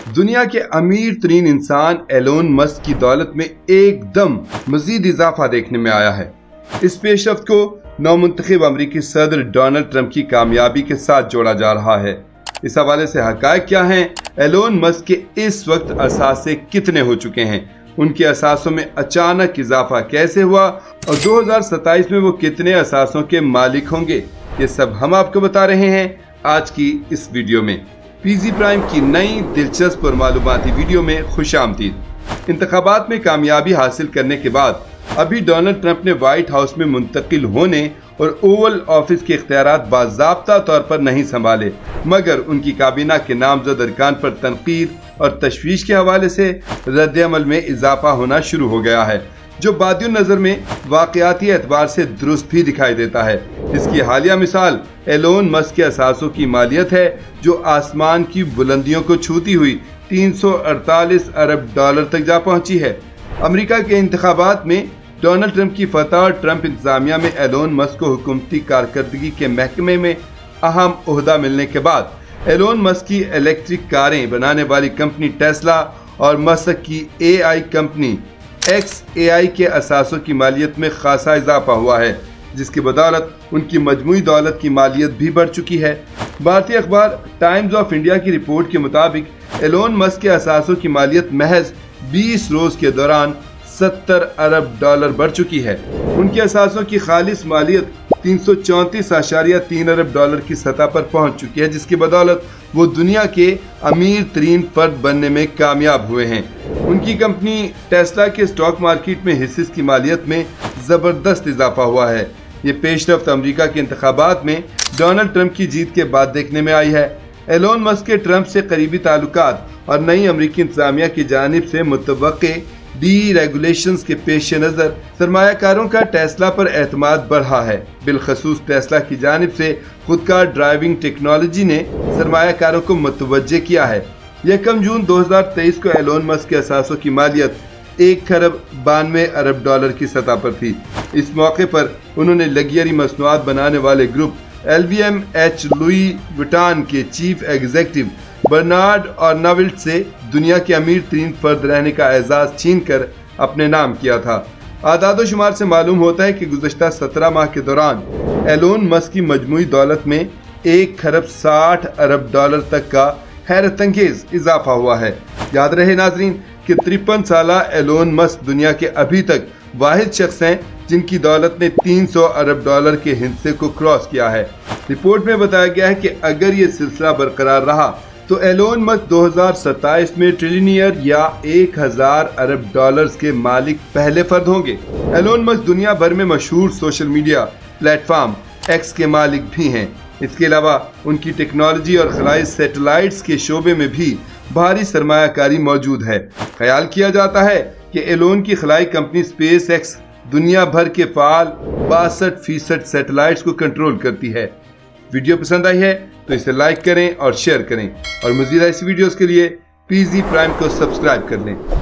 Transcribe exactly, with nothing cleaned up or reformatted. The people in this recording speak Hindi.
दुनिया के अमीर तरीन इंसान एलोन मस्क की दौलत में एकदम मजीद इजाफा देखने में आया है। इस पेशरफ्त को नौमुंतखब अमरीकी सदर डोनाल्ड ट्रंप की कामयाबी के साथ जोड़ा जा रहा है। इस हवाले से हकायक क्या हैं, एलोन मस्क के इस वक्त असासे कितने हो चुके हैं, उनके असासों में अचानक इजाफा कैसे हुआ और दो हज़ार सत्ताईस में वो कितने असासों के मालिक होंगे, ये सब हम आपको बता रहे हैं आज की इस वीडियो में। पीजी प्राइम की नई दिलचस्प और मालूमाती वीडियो में खुशामदीद। इंतखाबात में कामयाबी हासिल करने के बाद अभी डोनाल्ड ट्रंप ने व्हाइट हाउस में मुंतकिल होने और ओवल ऑफिस के इख्तियारात बाज़ाब्ता तौर पर नहीं संभाले, मगर उनकी काबीना के नामजद अरकान पर तनकीद और तशवीश के हवाले से रद्द-ए-अमल में इजाफा होना शुरू हो गया है, जो बादियों नज़र में वाक़याती एतबार से दुरुस्त भी दिखाई देता है। इसकी हालिया मिसाल एलोन मस्क के असासों की मालियत है, जो आसमान की बुलंदियों को छूती हुई तीन सौ अड़तालीस अरब डॉलर तक जा पहुंची है। अमेरिका के इंतखाबात में डोनाल्ड ट्रंप की फतह और ट्रंप इंतजामिया में एलोन मस्क को हुकूमती कारकर्दगी के महकमे में अहम ओहदा मिलने के बाद एलोन मस्क की इलेक्ट्रिक कारें बनाने वाली कंपनी टेस्ला और मस्क की ए आई कंपनी एक्स ए आई के असासों की मालियत में खासा इजाफा हुआ है, जिसकी बदौलत उनकी मजमूई दौलत की मालियत भी बढ़ चुकी है। भारतीय अखबार टाइम्स ऑफ इंडिया की रिपोर्ट के मुताबिक एलोन मस्क के असासों की मालियत महज बीस रोज के दौरान सत्तर अरब डॉलर बढ़ चुकी है। उनके असासों की खालिस मालियत तीन सौ चौंतीस आशारिया तीन अरब डॉलर की सतह पर पहुंच चुकी है, जिसकी बदौलत वो दुनिया के अमीर तरीन फर्द बनने में कामयाब हुए हैं। उनकी कंपनी टेस्ला के स्टॉक मार्केट में हिस्से की मालियत में जबरदस्त इजाफा हुआ है। ये पेशरफ्त अमेरिका के इंतखाबात में डोनाल्ड ट्रंप की जीत के बाद देखने में आई है। एलोन मस्क के ट्रंप से करीबी ताल्लुकात और नई अमरीकी इंतजामिया की जानिब से मुतवक्के डी रेगुलेशंस के पेश नज़र सरमायाकारों का टेस्ला पर एतमाद बढ़ा है। बिलखसूस टेस्ला की जानिब से खुदकार ड्राइविंग टेक्नोलॉजी ने सरमायाकारों को मुतवज्जे किया है। यकम जून दो हज़ार तेईस को एलोन मस्क के असासों की मालियत एक खरब बानवे अरब डॉलर की सतह पर थी। इस मौके पर उन्होंने लग्जरी मसनूआत बनाने वाले group L V M H Louis Vuitton के चीफ एग्जीक्यूटिव बर्नार्ड ऑर्नाविल्ट से दुनिया के अमीर तरीन फर्द रहने का एजाज छीन कर अपने नाम किया था। आदादो शुमार से मालूम होता है कि गुज़श्ता सत्रह माह के दौरान एलोन मस्क की मजमूई दौलत में एक खरब साठ अरब डॉलर तक का हैरत अंगेज इजाफा हुआ है। याद रहे नाजरीन कि तिरपन साल एलोन मस्क दुनिया के अभी तक वाहिद शख्स हैं जिनकी दौलत ने तीन सौ अरब डॉलर के हिस्से को क्रॉस किया है। रिपोर्ट में बताया गया है कि अगर ये सिलसिला बरकरार रहा तो एलोन मस्क दो हज़ार सत्ताईस में ट्रिलियनियर या एक हज़ार अरब डॉलर्स के मालिक पहले फर्द होंगे। एलोन मस्क दुनिया भर में मशहूर सोशल मीडिया प्लेटफॉर्म एक्स के मालिक भी हैं। इसके अलावा उनकी टेक्नोलॉजी और खलाई सैटेलाइट्स के शोबे में भी भारी सरमायाकारी मौजूद है। ख्याल किया जाता है कि एलोन की खलाई कंपनी स्पेस एक्स दुनिया भर के फाल बासठ फीसद सैटेलाइट्स को कंट्रोल करती है। वीडियो पसंद आई है तो इसे लाइक करें और शेयर करें और मज़ीद ऐसी वीडियोस के लिए पीजी प्राइम को सब्सक्राइब कर लें।